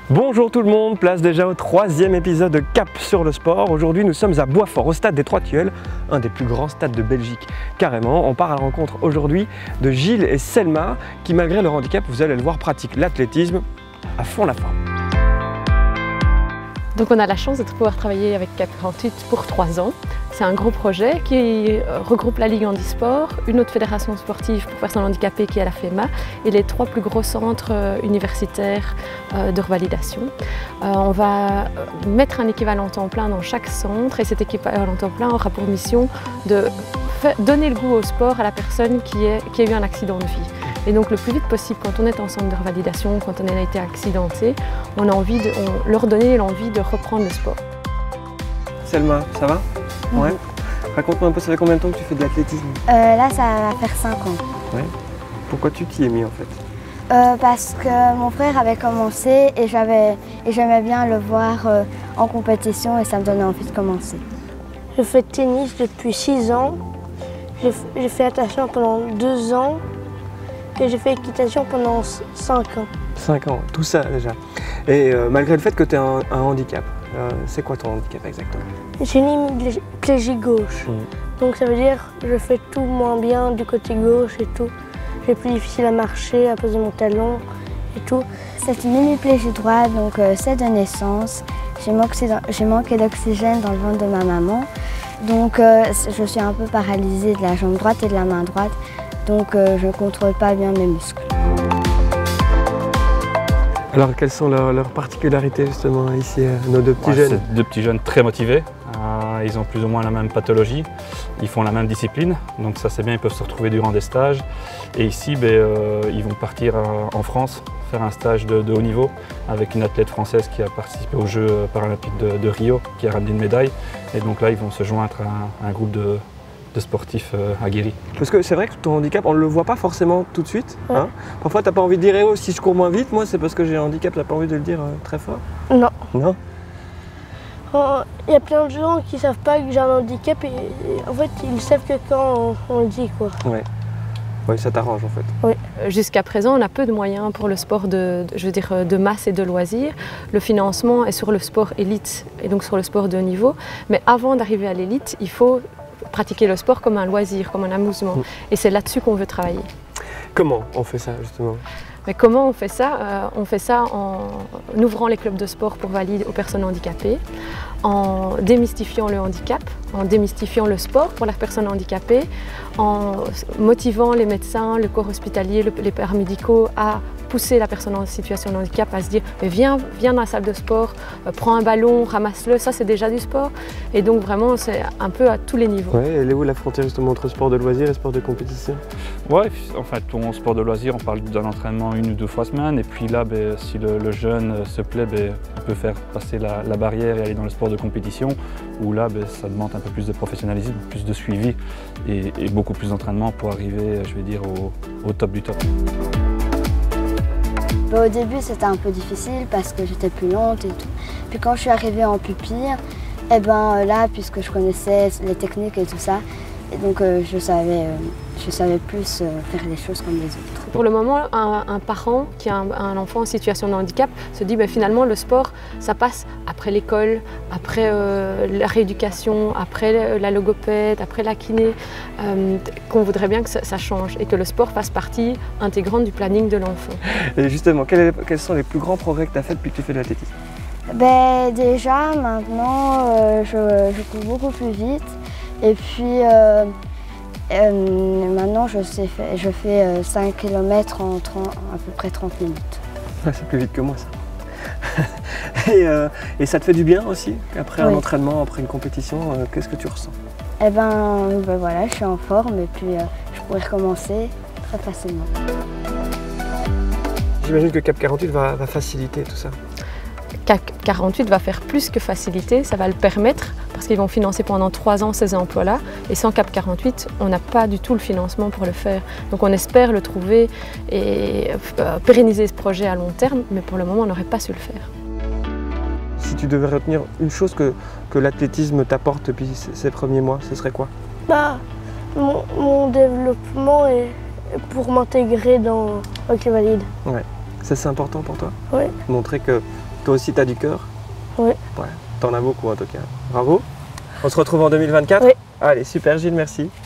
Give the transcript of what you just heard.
Bonjour tout le monde, place déjà au troisième épisode de Cap sur le sport. Aujourd'hui nous sommes à Boisfort, au stade des Trois-Tilleuls, un des plus grands stades de Belgique. Carrément, on part à la rencontre aujourd'hui de Gilles et Selma qui malgré leur handicap, vous allez le voir, pratiquent l'athlétisme à fond la forme. Donc on a la chance de pouvoir travailler avec Cap 48 pour 3 ans. C'est un gros projet qui regroupe la Ligue Handisport, une autre fédération sportive pour personnes handicapées qui est la FEMA et les 3 plus gros centres universitaires de revalidation. On va mettre un équivalent temps plein dans chaque centre et cet équivalent temps plein aura pour mission de donner le goût au sport à la personne qui a eu un accident de vie. Et donc le plus vite possible, quand on est en centre de revalidation, quand on a été accidenté, on a envie de leur donner l'envie de reprendre le sport. Selma, ça va? Ouais. Raconte-moi un peu, ça fait combien de temps que tu fais de l'athlétisme? Là, ça va faire 5 ans. Ouais. Pourquoi tu t'y es mis en fait? Parce que mon frère avait commencé et j'aimais bien le voir en compétition et ça me donnait envie de commencer. Je fais de tennis depuis 6 ans. J'ai fait natation pendant 2 ans. Et j'ai fait équitation pendant 5 ans. 5 ans, tout ça déjà. Et malgré le fait que tu as un handicap, c'est quoi ton handicap exactement? J'ai une hémiplégie gauche. Donc ça veut dire que je fais tout moins bien du côté gauche et tout. J'ai plus difficile à marcher, à poser mon talon et tout. C'est une hémiplégie droite, donc c'est de naissance. J'ai manqué d'oxygène dans le ventre de ma maman. Donc je suis un peu paralysée de la jambe droite et de la main droite. Donc je ne contrôle pas bien mes muscles. Alors quelles sont leurs particularités justement ici, nos deux petits jeunes? C'est 2 petits jeunes très motivés, ils ont plus ou moins la même pathologie, ils font la même discipline, donc ça c'est bien, ils peuvent se retrouver durant des stages. Et ici ils vont partir en France faire un stage de haut niveau avec une athlète française qui a participé aux Jeux paralympiques de Rio, qui a ramené une médaille. Et donc là ils vont se joindre à un groupe de sportifs aguerris. Parce que c'est vrai que ton handicap, on ne le voit pas forcément tout de suite. Ouais. Hein. Parfois, tu n'as pas envie de dire oh, si je cours moins vite, moi c'est parce que j'ai un handicap, tu n'as pas envie de le dire très fort? Non. Non? Il y a plein de gens qui ne savent pas que j'ai un handicap et en fait ils savent que quand on le dit quoi. Ouais. Oui, ça t'arrange en fait. Oui. Jusqu'à présent, on a peu de moyens pour le sport de masse et de loisirs. Le financement est sur le sport élite et donc sur le sport de haut niveau. Mais avant d'arriver à l'élite, il faut pratiquer le sport comme un loisir, comme un amusement. Et c'est là-dessus qu'on veut travailler. Comment on fait ça justement? Mais comment on fait ça? On fait ça en ouvrant les clubs de sport pour valides aux personnes handicapées, en démystifiant le handicap, en démystifiant le sport pour la personne handicapée, en motivant les médecins, le corps hospitalier, les paramédicaux à pousser la personne en situation de handicap à se dire mais viens dans la salle de sport, prends un ballon, ramasse-le, ça c'est déjà du sport. Et donc vraiment c'est un peu à tous les niveaux. Ouais, elle est où la frontière justement entre sport de loisir et sport de compétition? Ouais, en fait, en sport de loisir, on parle d'un entraînement 1 ou 2 fois semaine. Et puis là, si le jeune se plaît, il peut faire passer la barrière et aller dans le sport de compétition. Où là, ça demande un peu plus de professionnalisme, plus de suivi et beaucoup plus d'entraînement pour arriver, je vais dire, au top du top. Au début, c'était un peu difficile parce que j'étais plus lente et tout. Puis quand je suis arrivée en pupille, et là, puisque je connaissais les techniques et tout ça, et donc je savais plus faire les choses comme les autres. Pour le moment, un parent qui a un enfant en situation de handicap se dit finalement le sport, ça passe après l'école, après la rééducation, après la logopède, après la kiné, qu'on voudrait bien que ça change et que le sport fasse partie intégrante du planning de l'enfant. Et justement, quels sont les plus grands progrès que tu as fait depuis que tu fais de l'athlétisme? Déjà, maintenant, je cours beaucoup plus vite. Et puis, maintenant, je fais 5 km en à peu près 30 minutes. Ouais, c'est plus vite que moi, ça. Et ça te fait du bien aussi? Après un entraînement, après une compétition, qu'est-ce que tu ressens? Voilà, je suis en forme et puis je pourrais recommencer très facilement. J'imagine que Cap 48 va faciliter tout ça. Cap 48 va faire plus que faciliter, ça va le permettre parce qu'ils vont financer pendant 3 ans ces emplois-là et sans Cap 48, on n'a pas du tout le financement pour le faire. Donc on espère le trouver et pérenniser ce projet à long terme, mais pour le moment on n'aurait pas su le faire. Si tu devais retenir une chose que l'athlétisme t'apporte depuis ces premiers mois, ce serait quoi? Mon développement est pour m'intégrer dans Hockey Valide. Ouais. Ça c'est important pour toi? Oui. Montrer que Toi aussi, tu as du cœur? Oui. Ouais, t'en as beaucoup en tout cas. Bravo. On se retrouve en 2024? Oui. Allez, super Gilles, merci.